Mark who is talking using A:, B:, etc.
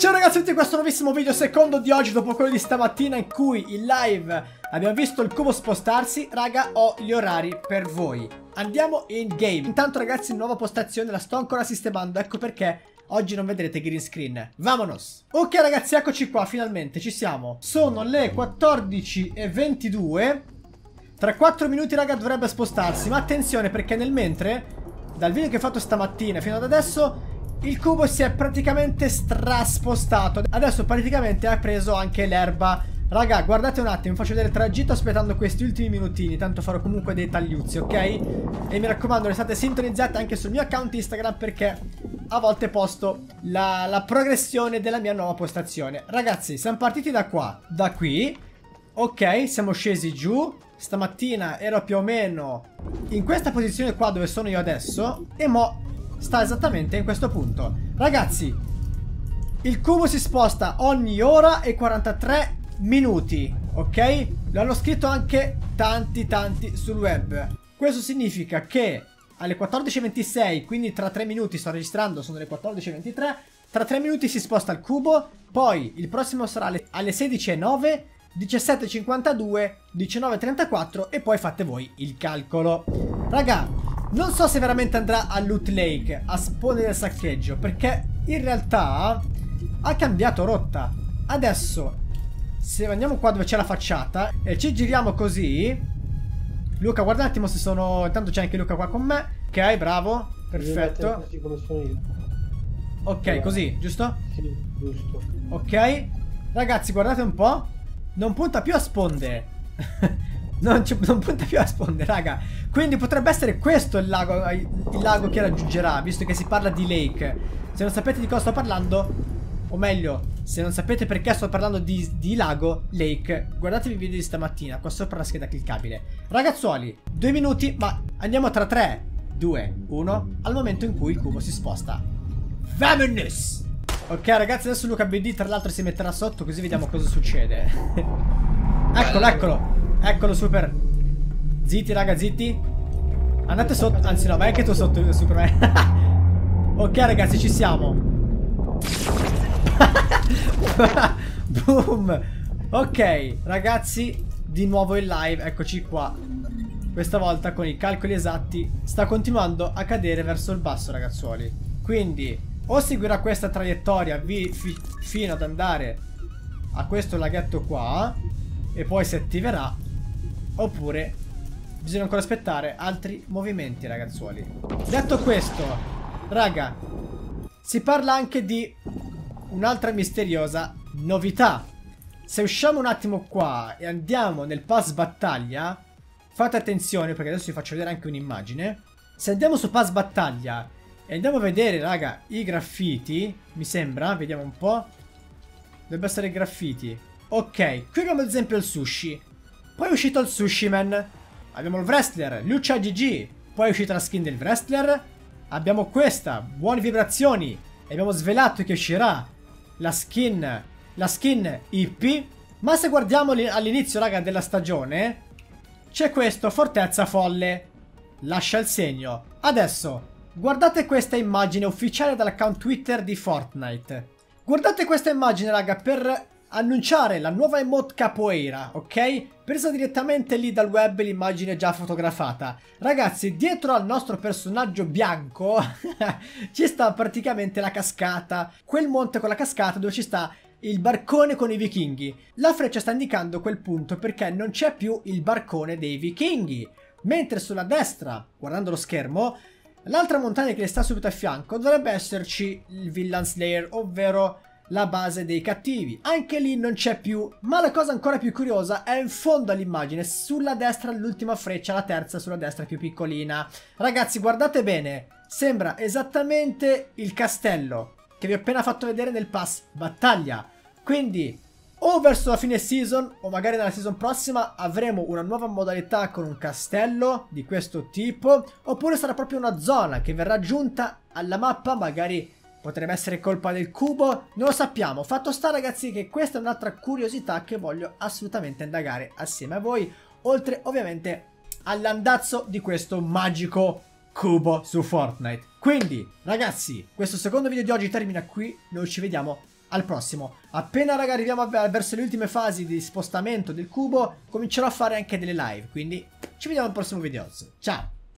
A: Ciao ragazzi a tutti, questo nuovissimo video secondo di oggi. Dopo quello di stamattina in cui in live abbiamo visto il cubo spostarsi, raga, ho gli orari per voi. Andiamo in game. Intanto ragazzi, nuova postazione, la sto ancora sistemando, ecco perché oggi non vedrete green screen. Vamonos. Ok ragazzi, eccoci qua, finalmente ci siamo. Sono le 14:22. Tra 4 minuti raga dovrebbe spostarsi. Ma attenzione perché nel mentre, dal video che ho fatto stamattina fino ad adesso, il cubo si è praticamente straspostato. Adesso praticamente ha preso anche l'erba. Raga, guardate un attimo, vi faccio vedere il tragitto aspettando questi ultimi minutini. Tanto farò comunque dei tagliuzzi, ok? E mi raccomando, restate sintonizzati anche sul mio account Instagram, perché a volte posto la progressione della mia nuova postazione. Ragazzi, siamo partiti da qua, da qui. Ok, siamo scesi giù. Stamattina ero più o meno in questa posizione qua dove sono io adesso. E mo' sta esattamente in questo punto. Ragazzi, il cubo si sposta ogni ora e 43 minuti, ok? L'hanno scritto anche tanti sul web. Questo significa che alle 14:26, quindi tra 3 minuti, sto registrando, sono le 14:23, tra 3 minuti si sposta il cubo. Poi il prossimo sarà alle 16:09, 17:52, 19:34 e poi fate voi il calcolo. Raga, non so se veramente andrà a Loot Lake, a spawn del saccheggio, perché in realtà ha cambiato rotta. Adesso, se andiamo qua dove c'è la facciata e ci giriamo così. Luca, guarda un attimo se sono... Intanto c'è anche Luca qua con me. Ok, bravo, perfetto.
B: Come sono io.
A: Ok, allora, così, giusto?
B: Sì, giusto.
A: Ok. Ragazzi, guardate un po'. Non punta più a sponde. non punta più a sponde, raga. Quindi potrebbe essere questo il lago che raggiungerà, visto che si parla di lake. Se non sapete di cosa sto parlando, o meglio, se non sapete perché sto parlando di lago, lake, guardatevi il video di stamattina, qua sopra la scheda cliccabile. Ragazzuoli, 2 minuti, ma andiamo tra 3, 2, 1, al momento in cui il cubo si sposta. Vamonos! Ok ragazzi, adesso Luca BD tra l'altro si metterà sotto, così vediamo cosa succede. Eccolo, eccolo. Eccolo, super. Zitti raga, zitti. Andate sotto, anzi no, vai anche tu sotto, Superman. Ok ragazzi, ci siamo. Boom. Ok ragazzi, di nuovo in live, eccoci qua. Questa volta con i calcoli esatti sta continuando a cadere verso il basso, ragazzuoli. Quindi o seguirà questa traiettoria fino ad andare a questo laghetto qua e poi si attiverà, oppure bisogna ancora aspettare altri movimenti, ragazzuoli. Detto questo, raga, si parla anche di un'altra misteriosa novità. Se usciamo un attimo qua e andiamo nel pass battaglia, fate attenzione perché adesso vi faccio vedere anche un'immagine. Se andiamo su pass battaglia e andiamo a vedere, raga, i graffiti, mi sembra, vediamo un po'. Dovrebbe essere graffiti. Ok, qui abbiamo ad esempio il sushi. Poi è uscito il Sushi Man. Abbiamo il wrestler, Lucha GG. Poi è uscita la skin del wrestler. Abbiamo questa, buone vibrazioni. E abbiamo svelato che uscirà la skin IP. Ma se guardiamo all'inizio, raga, della stagione, c'è questo, Fortezza Folle. Lascia il segno. Adesso guardate questa immagine ufficiale dall'account Twitter di Fortnite. Guardate questa immagine, raga, per annunciare la nuova emote capoeira, ok? Presa direttamente lì dal web, l'immagine già fotografata. Ragazzi, dietro al nostro personaggio bianco ci sta praticamente la cascata. Quel monte con la cascata dove ci sta il barcone con i vichinghi. La freccia sta indicando quel punto perché non c'è più il barcone dei vichinghi. Mentre sulla destra, guardando lo schermo, l'altra montagna che le sta subito a fianco dovrebbe esserci il Villain Slayer, ovvero la base dei cattivi. Anche lì non c'è più, ma la cosa ancora più curiosa è in fondo all'immagine, sulla destra l'ultima freccia, la terza sulla destra più piccolina. Ragazzi, guardate bene, sembra esattamente il castello che vi ho appena fatto vedere nel pass battaglia. Quindi o verso la fine season o magari nella season prossima avremo una nuova modalità con un castello di questo tipo, oppure sarà proprio una zona che verrà aggiunta alla mappa, magari potrebbe essere colpa del cubo, non lo sappiamo. Fatto sta, ragazzi, che questa è un'altra curiosità che voglio assolutamente indagare assieme a voi, oltre ovviamente all'andazzo di questo magico cubo su Fortnite. Quindi, ragazzi, questo secondo video di oggi termina qui, noi ci vediamo al prossimo. Appena raga arriviamo verso le ultime fasi di spostamento del cubo, comincerò a fare anche delle live, quindi ci vediamo al prossimo video. Ciao!